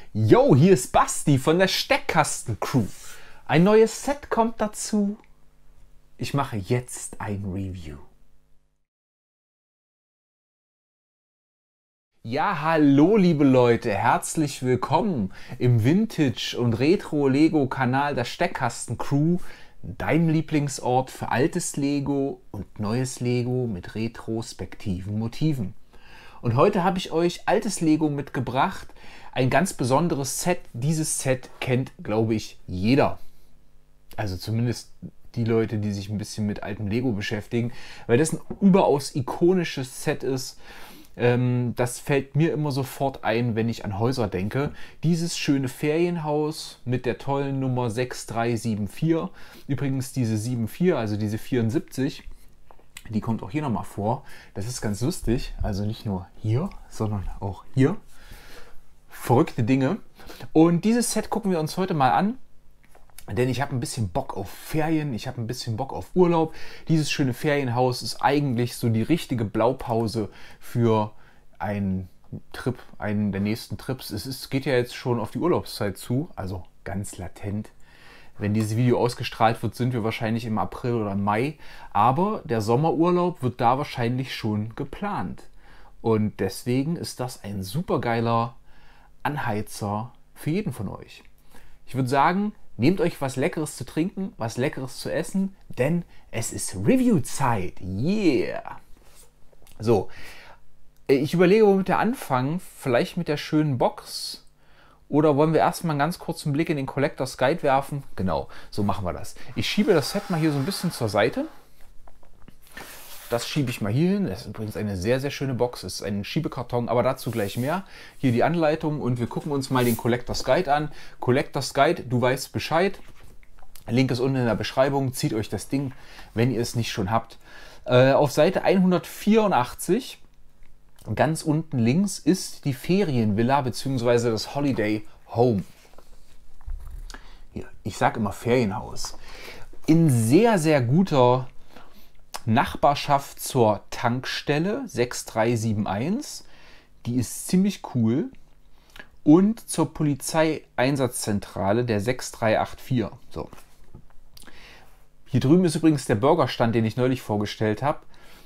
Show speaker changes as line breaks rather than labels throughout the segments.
Yo, hier ist Basti von der Steckkasten-Crew. Ein neues Set kommt dazu. Ich mache jetzt ein Review. Ja, hallo liebe Leute, herzlich willkommen im Vintage- und Retro-Lego-Kanal der Steckkasten-Crew, deinem Lieblingsort für altes Lego und neues Lego mit retrospektiven Motiven. Und heute habe ich euch altes Lego mitgebracht, ein ganz besonderes Set. Dieses Set kennt, glaube ich, jeder. Also zumindest die Leute, die sich ein bisschen mit altem Lego beschäftigen, weil das ein überaus ikonisches Set ist. Das fällt mir immer sofort ein, wenn ich an Häuser denke. Dieses schöne Ferienhaus mit der tollen Nummer 6374. Übrigens diese 74, also diese 74, die kommt auch hier nochmal vor. Das ist ganz lustig. Also nicht nur hier, sondern auch hier. Verrückte Dinge. Und dieses Set gucken wir uns heute mal an. Denn ich habe ein bisschen Bock auf Ferien, ich habe ein bisschen Bock auf Urlaub. Dieses schöne Ferienhaus ist eigentlich so die richtige Blaupause für einen Trip, einen der nächsten Trips. Es geht ja jetzt schon auf die Urlaubszeit zu, also ganz latent. Wenn dieses Video ausgestrahlt wird, sind wir wahrscheinlich im April oder Mai. Aber der Sommerurlaub wird da wahrscheinlich schon geplant. Und deswegen ist das ein super geiler Anheizer für jeden von euch. Ich würde sagen, nehmt euch was Leckeres zu trinken, was Leckeres zu essen, denn es ist Review-Zeit. Yeah! So, ich überlege, womit wir anfangen. Vielleicht mit der schönen Box. Oder wollen wir erstmal einen ganz kurzen Blick in den Collector's Guide werfen? Genau, so machen wir das. Ich schiebe das Set mal hier so ein bisschen zur Seite. Das schiebe ich mal hier hin. Das ist übrigens eine sehr, sehr schöne Box. Es ist ein Schiebekarton, aber dazu gleich mehr. Hier die Anleitung und wir gucken uns mal den Collector's Guide an. Collector's Guide, du weißt Bescheid. Link ist unten in der Beschreibung. Zieht euch das Ding, wenn ihr es nicht schon habt. Auf Seite 184, ganz unten links, ist die Ferienvilla bzw. das Holiday Home. Hier, ich sage immer Ferienhaus. In sehr, sehr guter Nachbarschaft zur Tankstelle 6371, die ist ziemlich cool, und zur Polizeieinsatzzentrale der 6384. So. Hier drüben ist übrigens der Burgerstand, den ich neulich vorgestellt habe.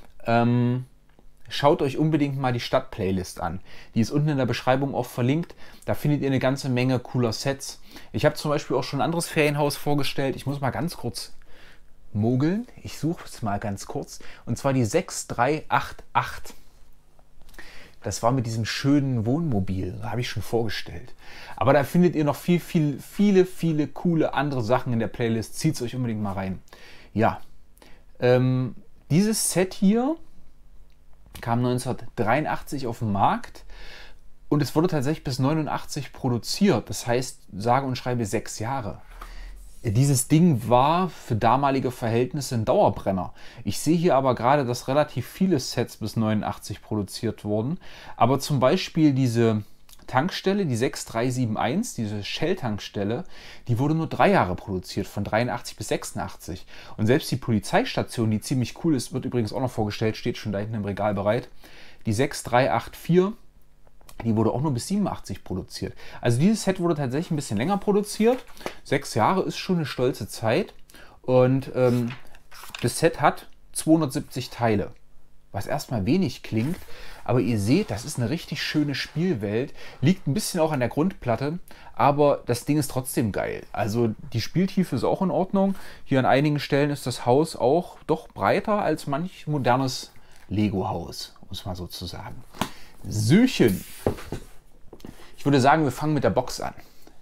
Schaut euch unbedingt mal die Stadt-Playlist an. Die ist unten in der Beschreibung auch verlinkt. Da findet ihr eine ganze Menge cooler Sets. Ich habe zum Beispiel auch schon ein anderes Ferienhaus vorgestellt. Ich muss mal ganz kurz mogeln. Ich suche es mal ganz kurz. Und zwar die 6388. Das war mit diesem schönen Wohnmobil. Da habe ich schon vorgestellt. Aber da findet ihr noch viele coole andere Sachen in der Playlist. Zieht es euch unbedingt mal rein. Ja, dieses Set hier kam 1983 auf den Markt. Und es wurde tatsächlich bis 1989 produziert. Das heißt, sage und schreibe 6 Jahre. Dieses Ding war für damalige Verhältnisse ein Dauerbrenner. Ich sehe hier aber gerade, dass relativ viele Sets bis 89 produziert wurden. Aber zum Beispiel diese Tankstelle, die 6371, diese Shell-Tankstelle, die wurde nur 3 Jahre produziert, von 83 bis 86. Und selbst die Polizeistation, die ziemlich cool ist, wird übrigens auch noch vorgestellt, steht schon da hinten im Regal bereit. Die 6384, die wurde auch nur bis 87 produziert. Also dieses Set wurde tatsächlich ein bisschen länger produziert. 6 Jahre ist schon eine stolze Zeit. Und das Set hat 270 Teile. Was erstmal wenig klingt. Aber ihr seht, das ist eine richtig schöne Spielwelt. Liegt ein bisschen auch an der Grundplatte. Aber das Ding ist trotzdem geil. Also die Spieltiefe ist auch in Ordnung. Hier an einigen Stellen ist das Haus auch doch breiter als manch modernes Lego-Haus. Um es mal so zu sagen. Söchen. Ich würde sagen, wir fangen mit der Box an.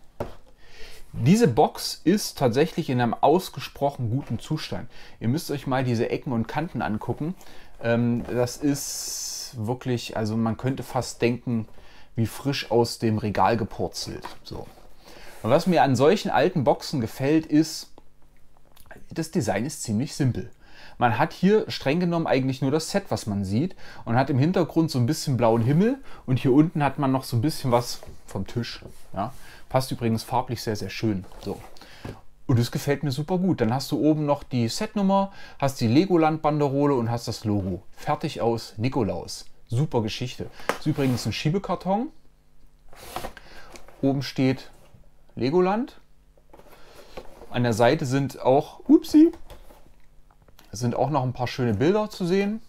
Diese Box ist tatsächlich in einem ausgesprochen guten Zustand. Ihr müsst euch mal diese Ecken und Kanten angucken. Das ist wirklich, also man könnte fast denken, wie frisch aus dem Regal gepurzelt. So. Und was mir an solchen alten Boxen gefällt, ist, das Design ist ziemlich simpel. Man hat hier streng genommen eigentlich nur das Set, was man sieht, und hat im Hintergrund so ein bisschen blauen Himmel und hier unten hat man noch so ein bisschen was vom Tisch. Ja? Passt übrigens farblich sehr, sehr schön. So. Und das gefällt mir super gut. Dann hast du oben noch die Setnummer, hast die Legoland-Banderole und hast das Logo. Fertig aus Nikolaus. Super Geschichte. Das ist übrigens ein Schiebekarton. Oben steht Legoland. An der Seite sind auch, sind auch noch ein paar schöne Bilder zu sehen.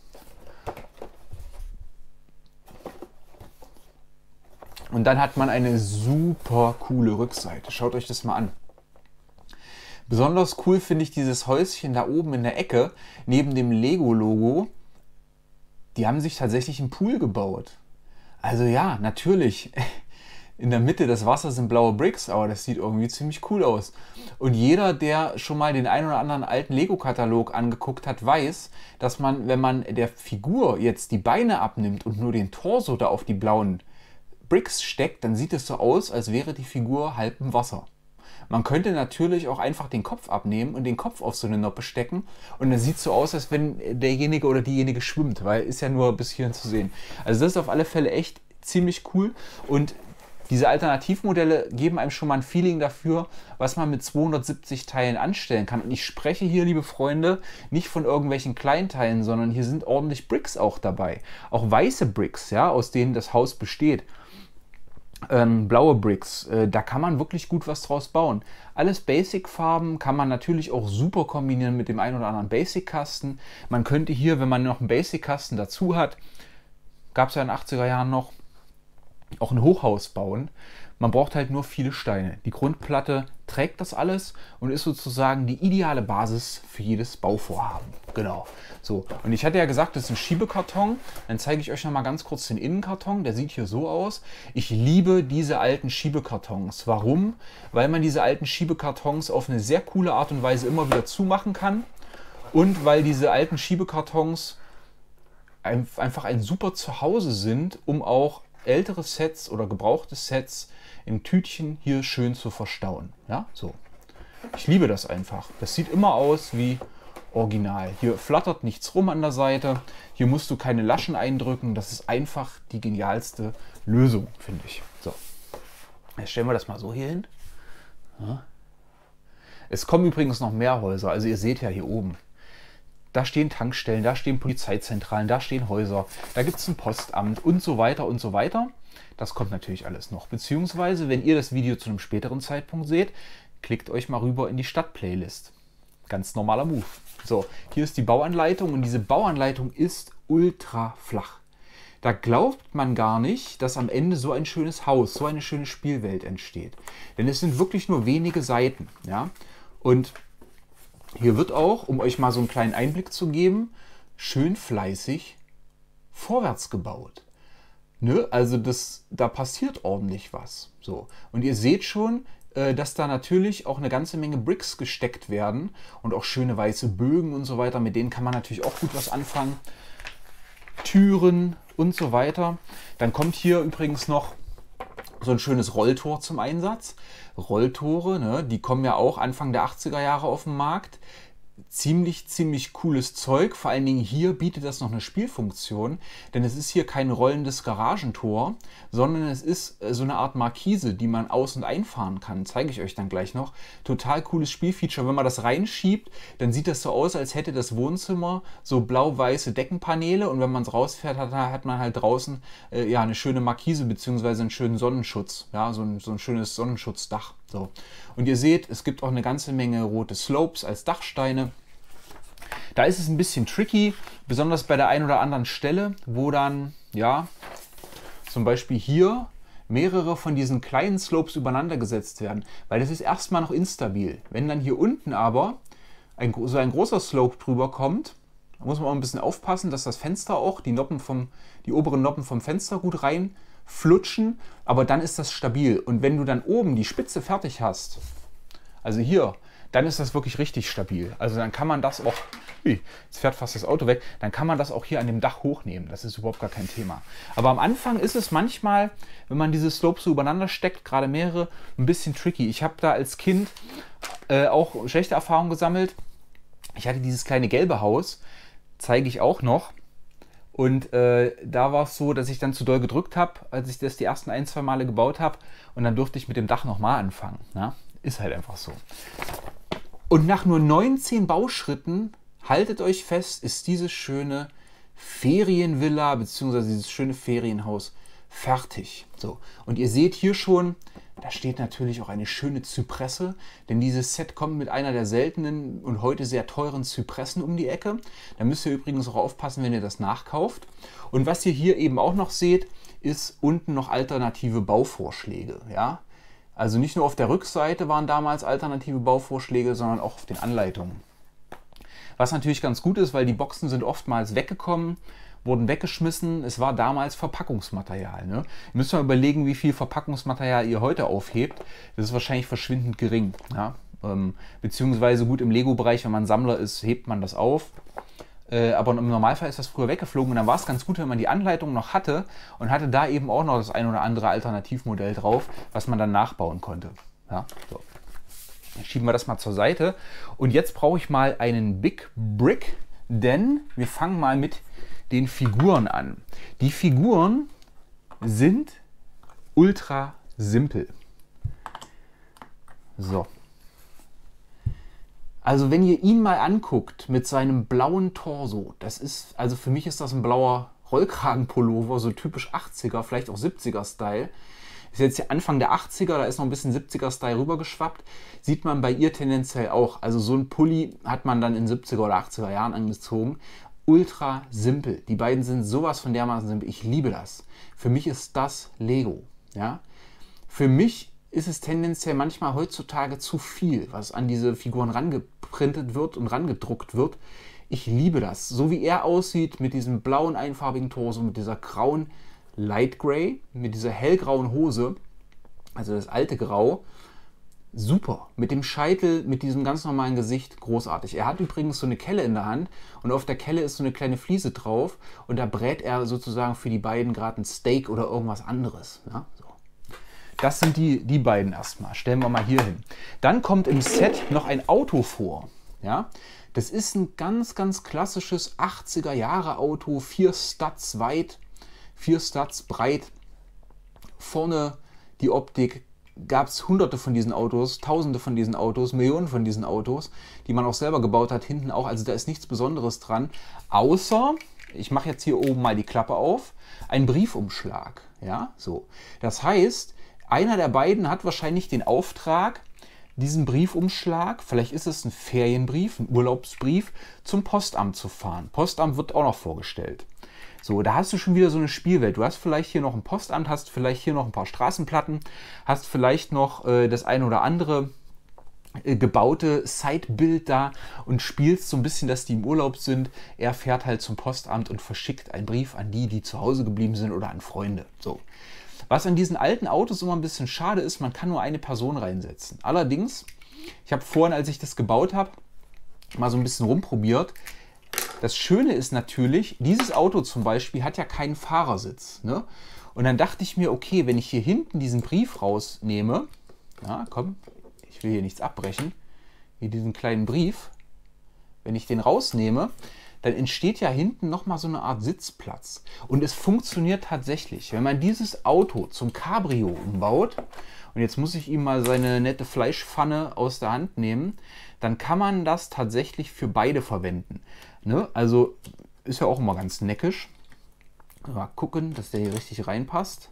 Und dann hat man eine super coole Rückseite. Schaut euch das mal an. Besonders cool finde ich dieses Häuschen da oben in der Ecke, neben dem Lego-Logo. Die haben sich tatsächlich einen Pool gebaut. Also ja, natürlich, in der Mitte des Wassers sind blaue Bricks, aber das sieht irgendwie ziemlich cool aus. Und jeder, der schon mal den ein oder anderen alten Lego-Katalog angeguckt hat, weiß, dass man, wenn man der Figur jetzt die Beine abnimmt und nur den Torso da auf die blauen Bricks steckt, dann sieht es so aus, als wäre die Figur halb im Wasser. Man könnte natürlich auch einfach den Kopf abnehmen und den Kopf auf so eine Noppe stecken und dann sieht es so aus, als wenn derjenige oder diejenige schwimmt, weil ist ja nur bis hierhin zu sehen. Also das ist auf alle Fälle echt ziemlich cool und diese Alternativmodelle geben einem schon mal ein Feeling dafür, was man mit 270 Teilen anstellen kann. Und ich spreche hier, liebe Freunde, nicht von irgendwelchen Kleinteilen, sondern hier sind ordentlich Bricks auch dabei. Auch weiße Bricks, ja, aus denen das Haus besteht. Blaue Bricks, da kann man wirklich gut was draus bauen. Alles Basic-Farben kann man natürlich auch super kombinieren mit dem einen oder anderen Basic-Kasten. Man könnte hier, wenn man noch einen Basic-Kasten dazu hat, gab es ja in den 80er Jahren noch, auch ein Hochhaus bauen. Man braucht halt nur viele Steine. Die Grundplatte trägt das alles und ist sozusagen die ideale Basis für jedes Bauvorhaben. Genau. So, und ich hatte ja gesagt, das ist ein Schiebekarton. Dann zeige ich euch noch mal ganz kurz den Innenkarton. Der sieht hier so aus. Ich liebe diese alten Schiebekartons. Warum? Weil man diese alten Schiebekartons auf eine sehr coole Art und Weise immer wieder zumachen kann. Und weil diese alten Schiebekartons einfach ein super Zuhause sind, um auch ältere Sets oder gebrauchte Sets in Tütchen hier schön zu verstauen. Ja, so. Ich liebe das einfach. Das sieht immer aus wie original. Hier flattert nichts rum an der Seite. Hier musst du keine Laschen eindrücken. Das ist einfach die genialste Lösung, finde ich. So. Jetzt stellen wir das mal so hier hin. Ja. Es kommen übrigens noch mehr Häuser. Also ihr seht ja hier oben. Da stehen Tankstellen, da stehen Polizeizentralen, da stehen Häuser, da gibt es ein Postamt und so weiter und so weiter. Das kommt natürlich alles noch. Beziehungsweise, wenn ihr das Video zu einem späteren Zeitpunkt seht, klickt euch mal rüber in die Stadtplaylist. Ganz normaler Move. So, hier ist die Bauanleitung und diese Bauanleitung ist ultra flach. Da glaubt man gar nicht, dass am Ende so ein schönes Haus, so eine schöne Spielwelt entsteht. Denn es sind wirklich nur wenige Seiten. Ja? Und hier wird auch, um euch mal so einen kleinen Einblick zu geben, schön fleißig vorwärts gebaut. Ne? Also da passiert ordentlich was. So. Und ihr seht schon, dass da natürlich auch eine ganze Menge Bricks gesteckt werden und auch schöne weiße Bögen und so weiter. Mit denen kann man natürlich auch gut was anfangen. Türen und so weiter. Dann kommt hier übrigens noch so ein schönes Rolltor zum Einsatz. Rolltore, ne, die kommen ja auch Anfang der 80er Jahre auf den Markt. Ziemlich cooles Zeug. Vor allen Dingen hier bietet das noch eine Spielfunktion, denn es ist hier kein rollendes Garagentor, sondern es ist so eine Art Markise, die man aus- und einfahren kann. Zeige ich euch dann gleich noch. Total cooles Spielfeature. Wenn man das reinschiebt, dann sieht das so aus, als hätte das Wohnzimmer so blau-weiße Deckenpaneele und wenn man es rausfährt, hat man halt draußen ja, eine schöne Markise bzw. einen schönen Sonnenschutz. Ja, so ein schönes Sonnenschutzdach. So. Und ihr seht, es gibt auch eine ganze Menge rote Slopes als Dachsteine. Da ist es ein bisschen tricky, besonders bei der einen oder anderen Stelle, wo dann, ja, zum Beispiel hier mehrere von diesen kleinen Slopes übereinander gesetzt werden, weil das ist erstmal noch instabil. Wenn dann hier unten aber so ein großer Slope drüber kommt, muss man auch ein bisschen aufpassen, dass das Fenster auch, die oberen Noppen vom Fenster gut reinflutschen, aber dann ist das stabil. Und wenn du dann oben die Spitze fertig hast, also hier, dann ist das wirklich richtig stabil. Also dann kann man das auch, jetzt fährt fast das Auto weg, dann kann man das auch hier an dem Dach hochnehmen. Das ist überhaupt gar kein Thema. Aber am Anfang ist es manchmal, wenn man diese Slopes so übereinander steckt, gerade mehrere, ein bisschen tricky. Ich habe da als Kind auch schlechte Erfahrungen gesammelt. Ich hatte dieses kleine gelbe Haus, zeige ich auch noch. Und da war es so, dass ich dann zu doll gedrückt habe, als ich das die ersten 1-2 Male gebaut habe. Und dann durfte ich mit dem Dach nochmal anfangen. Na? Ist halt einfach so. Und nach nur 19 Bauschritten, haltet euch fest, ist diese schöne Ferienvilla bzw. dieses schöne Ferienhaus fertig. So. Und ihr seht hier schon, Da steht natürlich auch eine schöne Zypresse, denn dieses Set kommt mit einer der seltenen und heute sehr teuren Zypressen um die Ecke. Da müsst ihr übrigens auch aufpassen, wenn ihr das nachkauft. Und was ihr hier eben auch noch seht, ist unten noch alternative Bauvorschläge. Ja? Also nicht nur auf der Rückseite waren damals alternative Bauvorschläge, sondern auch auf den Anleitungen. Was natürlich ganz gut ist, weil die Boxen sind oftmals weggekommen, wurden weggeschmissen. Es war damals Verpackungsmaterial. Ne? Ihr müsst mal überlegen, wie viel Verpackungsmaterial ihr heute aufhebt. Das ist wahrscheinlich verschwindend gering. Ja? Beziehungsweise gut im Lego-Bereich, wenn man Sammler ist, hebt man das auf. Aber im Normalfall ist das früher weggeflogen und dann war es ganz gut, wenn man die Anleitung noch hatte und hatte da eben auch noch das ein oder andere Alternativmodell drauf, was man dann nachbauen konnte. Ja? So. Dann schieben wir das mal zur Seite. Und jetzt brauche ich mal einen Big Brick, denn wir fangen mal mit den Figuren an. Die Figuren sind ultra simpel. So. Also wenn ihr ihn mal anguckt mit seinem blauen Torso, das ist, also für mich ist das ein blauer Rollkragenpullover, so typisch 80er, vielleicht auch 70er-Style. Ist jetzt der Anfang der 80er, da ist noch ein bisschen 70er-Style rübergeschwappt. Sieht man bei ihr tendenziell auch. Also so ein Pulli hat man dann in 70er oder 80er Jahren angezogen. Ultra simpel. Die beiden sind sowas von dermaßen simpel. Ich liebe das. Für mich ist das Lego. Ja? Für mich ist es tendenziell manchmal heutzutage zu viel, was an diese Figuren rangeprintet wird und rangedruckt wird. Ich liebe das. So wie er aussieht, mit diesem blauen einfarbigen Torso, mit dieser grauen Light Grey, mit dieser hellgrauen Hose, also das alte Grau. Super. Mit dem Scheitel, mit diesem ganz normalen Gesicht, großartig. Er hat übrigens so eine Kelle in der Hand und auf der Kelle ist so eine kleine Fliese drauf und da brät er sozusagen für die beiden gerade ein Steak oder irgendwas anderes. Ja, so. Das sind die beiden erstmal. Stellen wir mal hier hin. Dann kommt im Set noch ein Auto vor. Ja, das ist ein ganz, ganz klassisches 80er Jahre Auto, 4 Studs weit, 4 Studs breit. Vorne die Optik. Gab es hunderte von diesen Autos, tausende von diesen Autos, Millionen von diesen Autos, die man auch selber gebaut hat, hinten auch. Also da ist nichts Besonderes dran, außer, ich mache jetzt hier oben mal die Klappe auf, ein Briefumschlag. Ja, so. Das heißt, einer der beiden hat wahrscheinlich den Auftrag, diesen Briefumschlag, vielleicht ist es ein Ferienbrief, ein Urlaubsbrief, zum Postamt zu fahren. Postamt wird auch noch vorgestellt. So, da hast du schon wieder so eine Spielwelt. Du hast vielleicht hier noch ein Postamt, hast vielleicht hier noch ein paar Straßenplatten, hast vielleicht noch das ein oder andere gebaute Sidebild da und spielst so ein bisschen, dass die im Urlaub sind. Er fährt halt zum Postamt und verschickt einen Brief an die, die zu Hause geblieben sind oder an Freunde. So. Was an diesen alten Autos immer ein bisschen schade ist, man kann nur eine Person reinsetzen. Allerdings, ich habe vorhin, als ich das gebaut habe, mal so ein bisschen rumprobiert. Das Schöne ist natürlich, dieses Auto zum Beispiel hat ja keinen Fahrersitz. Ne? Und dann dachte ich mir, okay, wenn ich hier hinten diesen Brief rausnehme, ja, komm, ich will hier nichts abbrechen, wie diesen kleinen Brief, wenn ich den rausnehme, dann entsteht ja hinten nochmal so eine Art Sitzplatz. Und es funktioniert tatsächlich. Wenn man dieses Auto zum Cabrio umbaut, und jetzt muss ich ihm mal seine nette Fleischpfanne aus der Hand nehmen, dann kann man das tatsächlich für beide verwenden. Ne? Also ist ja auch immer ganz neckisch. Mal gucken, dass der hier richtig reinpasst.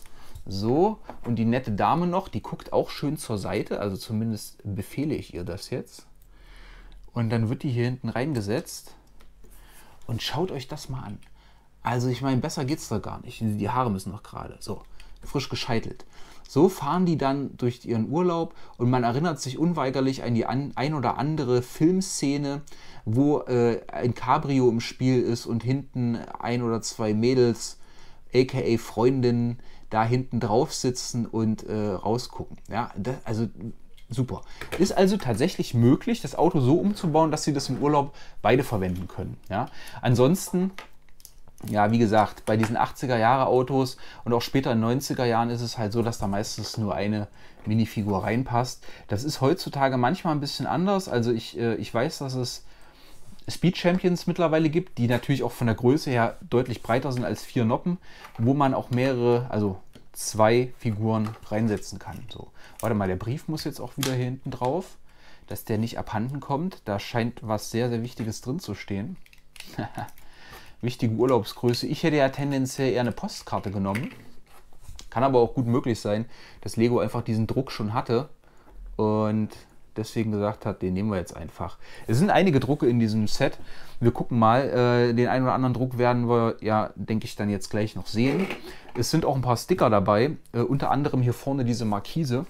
So, und die nette Dame noch, die guckt auch schön zur Seite, also zumindest befehle ich ihr das jetzt. Und dann wird die hier hinten reingesetzt. Und schaut euch das mal an. Also ich meine, besser geht's da gar nicht. Die Haare müssen noch gerade. So, frisch gescheitelt. So fahren die dann durch ihren Urlaub und man erinnert sich unweigerlich an die ein oder andere Filmszene, wo ein Cabrio im Spiel ist und hinten ein oder zwei Mädels, aka Freundinnen, da hinten drauf sitzen und rausgucken. Ja, also super. Ist also tatsächlich möglich, das Auto so umzubauen, dass Sie das im Urlaub beide verwenden können. Ja? Ansonsten, ja, wie gesagt, bei diesen 80er-Jahre-Autos und auch später in den 90er Jahren ist es halt so, dass da meistens nur eine Minifigur reinpasst. Das ist heutzutage manchmal ein bisschen anders. Also ich weiß, dass es Speed Champions mittlerweile gibt, die natürlich auch von der Größe her deutlich breiter sind als 4 Noppen, wo man auch mehrere, also 2 Figuren reinsetzen kann. So. Warte mal, der Brief muss jetzt auch wieder hier hinten drauf, dass der nicht abhanden kommt. Da scheint was sehr, sehr Wichtiges drin zu stehen. Wichtige Urlaubsgröße. Ich hätte ja tendenziell eher eine Postkarte genommen. Kann aber auch gut möglich sein, dass Lego einfach diesen Druck schon hatte und deswegen gesagt hat, den nehmen wir jetzt einfach. Es sind einige Drucke in diesem Set. Wir gucken mal, den einen oder anderen Druck werden wir ja, denke ich, dann jetzt gleich noch sehen. Es sind auch ein paar Sticker dabei, unter anderem hier vorne diese Markise.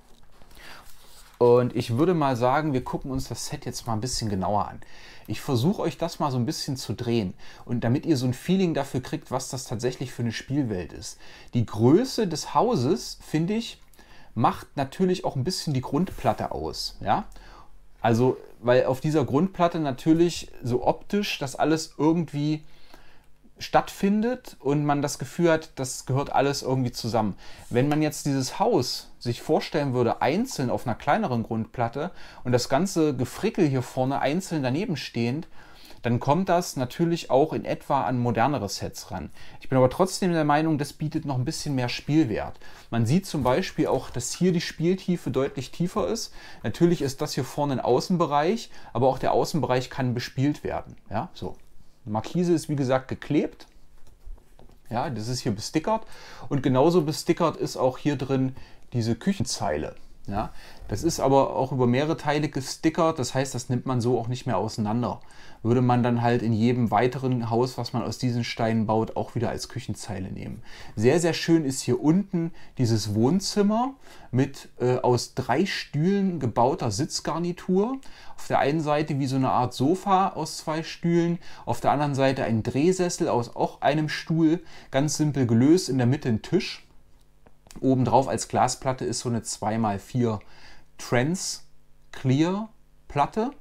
Und ich würde mal sagen, wir gucken uns das Set jetzt mal ein bisschen genauer an. Ich versuche euch das mal so ein bisschen zu drehen und damit ihr so ein Feeling dafür kriegt, was das tatsächlich für eine Spielwelt ist. Die Größe des Hauses, finde ich, macht natürlich auch ein bisschen die Grundplatte aus. Ja? Also, weil auf dieser Grundplatte natürlich so optisch das alles irgendwie stattfindet und man das Gefühl hat, das gehört alles irgendwie zusammen. Wenn man jetzt dieses Haus sich vorstellen würde, einzeln auf einer kleineren Grundplatte und das ganze Gefrickel hier vorne einzeln daneben stehend, dann kommt das natürlich auch in etwa an modernere Sets ran. Ich bin aber trotzdem der Meinung, das bietet noch ein bisschen mehr Spielwert. Man sieht zum Beispiel auch, dass hier die Spieltiefe deutlich tiefer ist. Natürlich ist das hier vorne ein Außenbereich, aber auch der Außenbereich kann bespielt werden. Ja, so. Markise ist wie gesagt geklebt. Ja, das ist hier bestickert. Und genauso bestickert ist auch hier drin diese Küchenzeile. Ja, das ist aber auch über mehrere Teile gestickert, das heißt, das nimmt man so auch nicht mehr auseinander. Würde man dann halt in jedem weiteren Haus, was man aus diesen Steinen baut, auch wieder als Küchenzeile nehmen. Sehr, sehr schön ist hier unten dieses Wohnzimmer mit aus 3 Stühlen gebauter Sitzgarnitur. Auf der einen Seite wie so eine Art Sofa aus 2 Stühlen, auf der anderen Seite ein Drehsessel aus auch einem Stuhl, ganz simpel gelöst, in der Mitte ein Tisch. Obendrauf als Glasplatte ist so eine 2x4 Trans Clear Platte.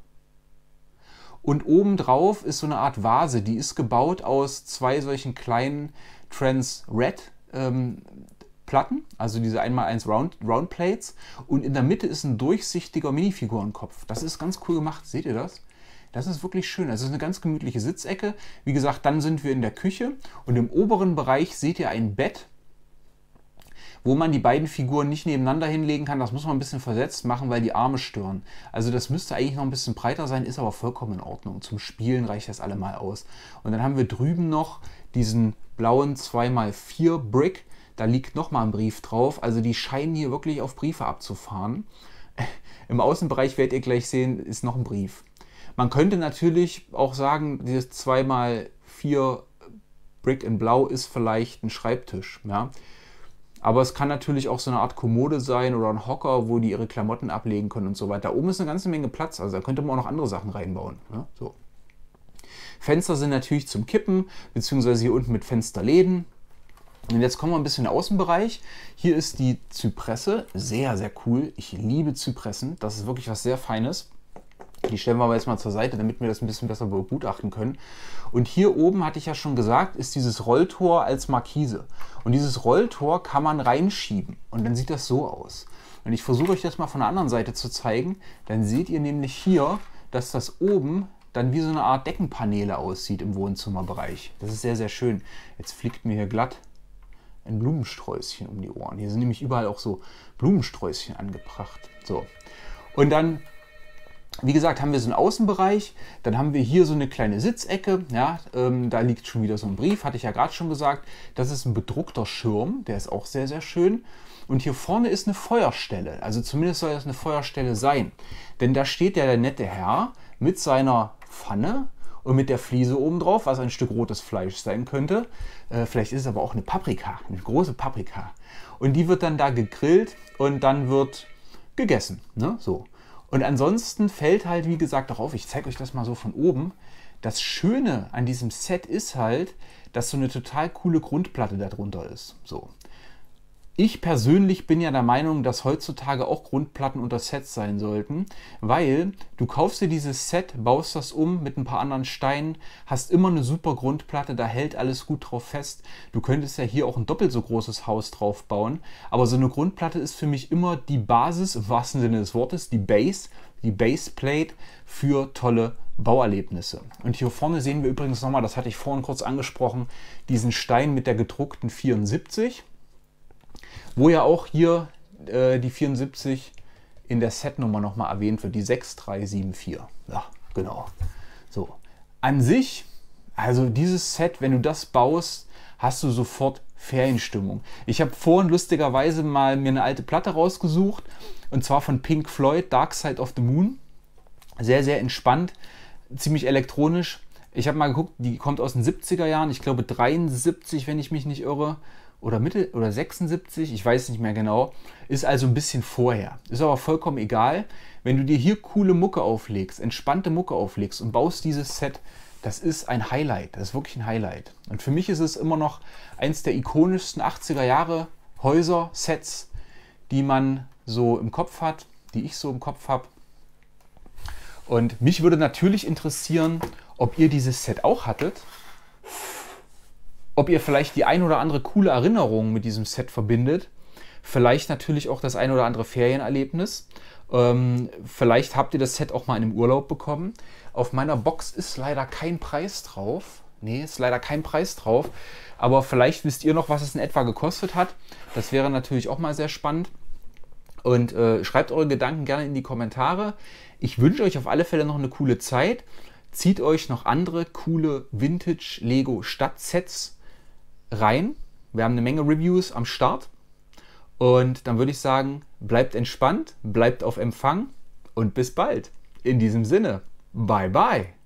Und obendrauf ist so eine Art Vase, die ist gebaut aus 2 solchen kleinen Trans Red Platten, also diese 1x1 Round Plates. Und in der Mitte ist ein durchsichtiger Minifigurenkopf. Das ist ganz cool gemacht, seht ihr das? Das ist wirklich schön. Also es ist eine ganz gemütliche Sitzecke. Wie gesagt, dann sind wir in der Küche und im oberen Bereich seht ihr ein Bett, wo man die beiden Figuren nicht nebeneinander hinlegen kann. Das muss man ein bisschen versetzt machen, weil die Arme stören. Also das müsste eigentlich noch ein bisschen breiter sein, ist aber vollkommen in Ordnung. Zum Spielen reicht das allemal aus. Und dann haben wir drüben noch diesen blauen 2x4 Brick. Da liegt nochmal ein Brief drauf. Also die scheinen hier wirklich auf Briefe abzufahren. Im Außenbereich werdet ihr gleich sehen, ist noch ein Brief. Man könnte natürlich auch sagen, dieses 2x4 Brick in Blau ist vielleicht ein Schreibtisch. Ja? Aber es kann natürlich auch so eine Art Kommode sein oder ein Hocker, wo die ihre Klamotten ablegen können und so weiter. Da oben ist eine ganze Menge Platz, also da könnte man auch noch andere Sachen reinbauen. Ja, so. Fenster sind natürlich zum Kippen, beziehungsweise hier unten mit Fensterläden. Und jetzt kommen wir ein bisschen in den Außenbereich. Hier ist die Zypresse, sehr, sehr cool. Ich liebe Zypressen, das ist wirklich was sehr Feines. Die stellen wir aber jetzt mal zur Seite, damit wir das ein bisschen besser begutachten können. Und hier oben, hatte ich ja schon gesagt, ist dieses Rolltor als Markise. Und dieses Rolltor kann man reinschieben. Und dann sieht das so aus. Und ich versuche euch das mal von der anderen Seite zu zeigen. Dann seht ihr nämlich hier, dass das oben dann wie so eine Art Deckenpaneele aussieht im Wohnzimmerbereich. Das ist sehr, sehr schön. Jetzt fliegt mir hier glatt ein Blumensträußchen um die Ohren. Hier sind nämlich überall auch so Blumensträußchen angebracht. So. Und dann, wie gesagt, haben wir so einen Außenbereich, dann haben wir hier so eine kleine Sitzecke, ja, da liegt schon wieder so ein Brief, hatte ich ja gerade schon gesagt. Das ist ein bedruckter Schirm, der ist auch sehr, sehr schön. Und hier vorne ist eine Feuerstelle, also zumindest soll das eine Feuerstelle sein. Denn da steht ja der nette Herr mit seiner Pfanne und mit der Fliese oben drauf, was ein Stück rotes Fleisch sein könnte. Vielleicht ist es aber auch eine Paprika, eine große Paprika. Und die wird dann da gegrillt und dann wird gegessen, ne, so. Und ansonsten fällt halt, wie gesagt, darauf, ich zeige euch das mal so von oben, das Schöne an diesem Set ist halt, dass so eine total coole Grundplatte darunter ist. So. Ich persönlich bin ja der Meinung, dass heutzutage auch Grundplatten unter Sets sein sollten, weil du kaufst dir dieses Set, baust das um mit ein paar anderen Steinen, hast immer eine super Grundplatte, da hält alles gut drauf fest. Du könntest ja hier auch ein doppelt so großes Haus drauf bauen, aber so eine Grundplatte ist für mich immer die Basis, im wahrsten Sinne des Wortes, die Baseplate für tolle Bauerlebnisse. Und hier vorne sehen wir übrigens nochmal, das hatte ich vorhin kurz angesprochen, diesen Stein mit der gedruckten 74. Wo ja auch hier die 74 in der Setnummer nochmal erwähnt wird, die 6374. Ja, genau. So. An sich, also dieses Set, wenn du das baust, hast du sofort Ferienstimmung. Ich habe vorhin lustigerweise mal mir eine alte Platte rausgesucht, und zwar von Pink Floyd, Dark Side of the Moon. Sehr, sehr entspannt, ziemlich elektronisch. Ich habe mal geguckt, die kommt aus den 70er Jahren, ich glaube 73, wenn ich mich nicht irre, oder Mitte oder 76, ich weiß nicht mehr genau. Ist also ein bisschen vorher. Ist aber vollkommen egal. Wenn du dir hier coole Mucke auflegst, entspannte Mucke auflegst und baust dieses Set, das ist ein Highlight. Das ist wirklich ein Highlight. Und für mich ist es immer noch eins der ikonischsten 80er Jahre Häuser-Sets, die man so im Kopf hat, die ich so im Kopf habe. Und mich würde natürlich interessieren, ob ihr dieses Set auch hattet. Ob ihr vielleicht die ein oder andere coole Erinnerung mit diesem Set verbindet. Vielleicht natürlich auch das ein oder andere Ferienerlebnis. Vielleicht habt ihr das Set auch mal in einem Urlaub bekommen. Auf meiner Box ist leider kein Preis drauf. Nee, ist leider kein Preis drauf. Aber vielleicht wisst ihr noch, was es in etwa gekostet hat. Das wäre natürlich auch mal sehr spannend. Und schreibt eure Gedanken gerne in die Kommentare. Ich wünsche euch auf alle Fälle noch eine coole Zeit. Zieht euch noch andere coole Vintage-Lego-Stadtsets rein. Wir haben eine Menge Reviews am Start. Und dann würde ich sagen, bleibt entspannt, bleibt auf Empfang und bis bald. In diesem Sinne, bye bye.